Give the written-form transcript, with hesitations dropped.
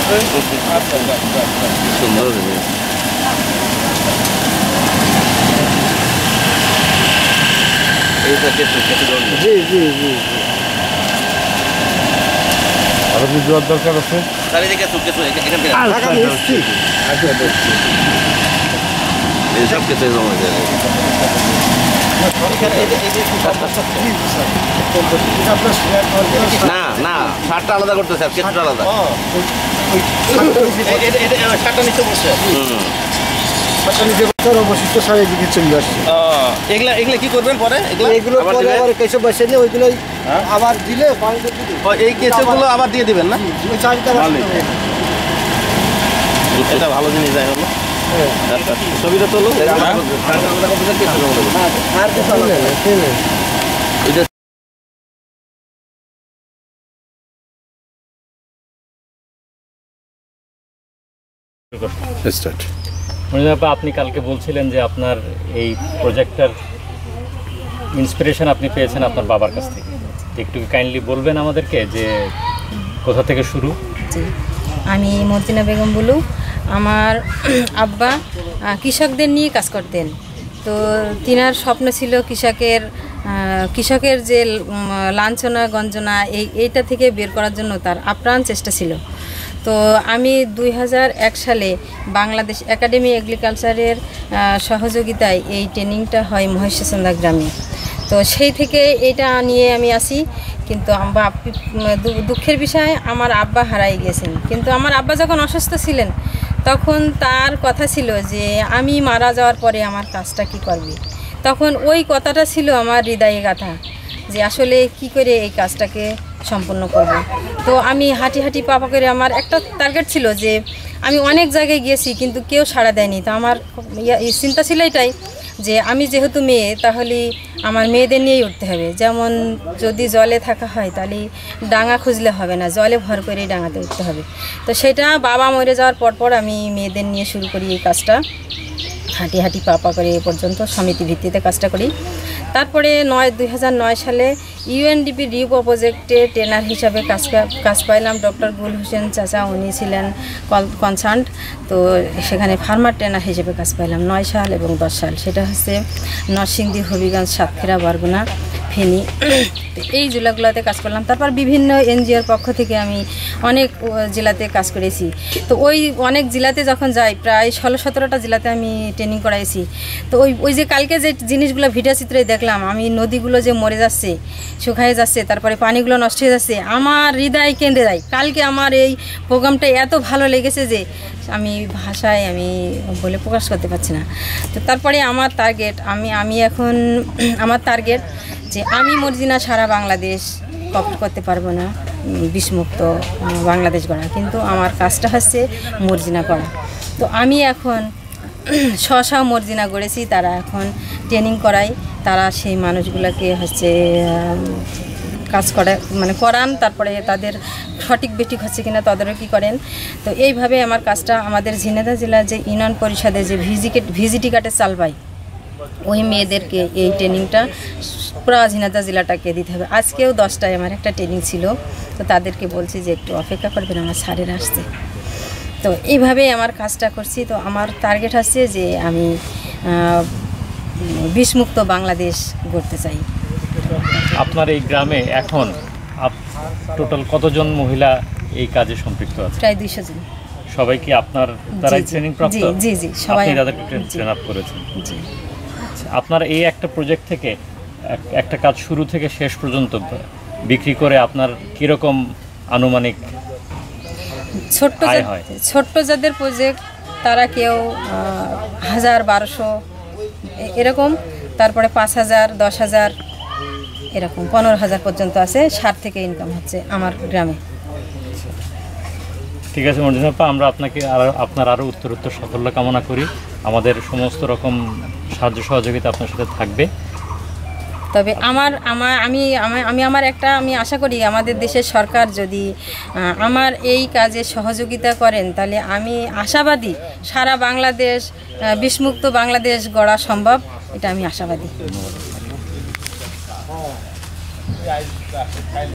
আছে। সুন্দর জিনিস। জি জি জি জি। আরো কি দেওয়ার দরকার আছে? সব কিছু জমা যায় না না, শার্টটা আলাদা করতেছে, আর ক্ষেত্রটা আলাদা। অবশিষ্ট সার এদিকে চলে আসছে। এগুলা কি করবেন পরে? এগুলো পরে আবার কেঁচো বসে নিয়ে ওইগুলো আবার দিলে এই কেঁচোগুলো আবার দিয়ে দিবেন না? এটা ভালো জিনিস যাই হলো। ছবিটা তোলো। আপনি কালকে বলছিলেন যে আপনার এই প্রজেক্টটার ইন্সপিরেশন আপনি পেয়েছেন আপনার বাবার কাছ থেকে, একটু কাইন্ডলি বলবেন আমাদেরকে যে কোথা থেকে শুরু? জি, আমি মর্জিনা বেগম বুলু। আমার আব্বা কৃষকদের নিয়ে কাজ করতেন। তো তিনার স্বপ্ন ছিল কৃষকের যে লাঞ্ছনা গঞ্জনা এইটা থেকে বের করার জন্য তার আপ্রাণ চেষ্টা ছিল। তো আমি 2001 সালে বাংলাদেশ একাডেমি এগ্রিকালচারের সহযোগিতায় এই ট্রেনিংটা হয় মহেশচন্দ্রা গ্রামে। তো সেই থেকে এটা নিয়ে আমি আসি। কিন্তু দুঃখের বিষয় আমার আব্বা হারাই গেছেন। কিন্তু আমার আব্বা যখন অসুস্থ ছিলেন তখন তার কথা ছিল যে আমি মারা যাওয়ার পরে আমার কাজটা কি করবে। তখন ওই কথাটা ছিল আমার হৃদয়ে গাঁথা যে আসলে কি করে এই কাজটাকে সম্পন্ন করব। তো আমি হাঁটি পাপা করে আমার একটা টার্গেট ছিল যে আমি অনেক জায়গায় গিয়েছি কিন্তু কেউ সাড়া দেয়নি। তো আমার চিন্তা ছিল এটাই যে আমি যেহেতু মেয়ে তাহলে আমার মেয়েদের নিয়েই উঠতে হবে। যেমন যদি জলে থাকা হয় তাহলে ডাঙা খুঁজলে হবে না, জলে ভর করেই ডাঙাতে উঠতে হবে। তো সেটা বাবা মরে যাওয়ার পর আমি মেয়েদের নিয়ে শুরু করি এই কাজটা। হাঁটি পাপা করে এ পর্যন্ত সমিতি ভিত্তিতে কাজটা করি। তারপরে 2009 সালে ইউএনডিপি ডিপো প্রজেক্টে ট্রেনার হিসাবে কাজ পাইলাম। ডক্টর গুল হোসেন চাচা উনি ছিলেন কনসার্ট। তো সেখানে ফার্মার ট্রেনার হিসেবে কাজ পাইলাম 9 সাল এবং 10 সাল। সেটা হচ্ছে নরসিংদী, হবিগঞ্জ, সাতক্ষীরা, বরগুনা, ফেনী এই জেলাগুলোতে কাজ করলাম। তারপর বিভিন্ন এনজিওর পক্ষ থেকে আমি অনেক জেলাতে কাজ করেছি। তো ওই অনেক জেলাতে যখন যাই, প্রায় 16-17টা জেলাতে আমি ট্রেনিং করাইছি। তো ওই যে কালকে যে জিনিসগুলো ভিডিও চিত্রে দেখলাম, আমি নদীগুলো যে মরে যাচ্ছে, শুকায়ে যাচ্ছে, তারপরে পানিগুলো নষ্ট হয়ে যাচ্ছে, আমার হৃদয় কেঁদে যায়। কালকে আমার এই প্রোগ্রামটা এত ভালো লেগেছে যে আমি ভাষায় বলে প্রকাশ করতে পারছি না। তো তারপরে আমার টার্গেট আমার টার্গেট যে আমি মর্জিনা সারা বাংলাদেশ কভার করতে পারবো না, বিষমুক্ত বাংলাদেশ গড়া, কিন্তু আমার কাজটা হচ্ছে মর্জিনা করা। তো আমি এখন স্ব মর্জিনা গড়েছি। তারা এখন ট্রেনিং করাই, তারা সেই মানুষগুলোকে কাজ করান, তারপরে তাদের সঠিক বেঠিক হচ্ছে কিনা তদারকি করেন। তো এইভাবে আমার কাজটা আমাদের ঝিনাইদহ জেলার যে ইউনিয়ন পরিষদের যে ভিজিটি কার্ডে চাল পাই, ওই মেয়েদেরকে এই ট্রেনিংটা পুরো ঝিনাইদহ জেলাটাকে দিতে হবে। আজকেও 10টায় আমার একটা ট্রেনিং ছিল। তো তাদেরকে বলছি যে একটু অপেক্ষা করবেন, আমার স্যারের আসতে। তো এইভাবেই আমার কাজটা করছি। তো আমার টার্গেট হচ্ছে যে আমি বিষমুক্ত বাংলাদেশ গড়তে চাই। আপনার এই গ্রামে এখন টোটাল কতজন মহিলা এই কাজে সম্পৃক্ত আছে? প্রায় 200 জন। সবাই কি আপনার দ্বারাই ট্রেনিং প্রাপ্ত? জি জি, সবাই তাদেরকে ট্রেন আপ করেছেন। জি। আপনার এই একটা প্রজেক্ট থেকে একটা কাজ শুরু থেকে শেষ পর্যন্ত বিক্রি করে আপনার কিরকম আনুমানিক ছোট্ট যাদের প্রজেক্ট তারা কেউ 1000-1200 এরকম, তারপরে 5000, 10,000 এরকম 15,000 পর্যন্ত আছে। 60 থেকে ইনকাম হচ্ছে আমার গ্রামে। ঠিক আছে মর্জিনা আপা, আমরা আপনার আরও উত্তরোত্তর সাফল্য কামনা করি। আমাদের সমস্ত রকম সাহায্য সহযোগিতা আপনার সাথে থাকবে। তবে আমি আশা করি আমাদের দেশের সরকার যদি আমার এই কাজে সহযোগিতা করেন তাহলে আমি আশাবাদী সারা বাংলাদেশ বিষমুক্ত বাংলাদেশ গড়া সম্ভব, এটা আমি আশাবাদী।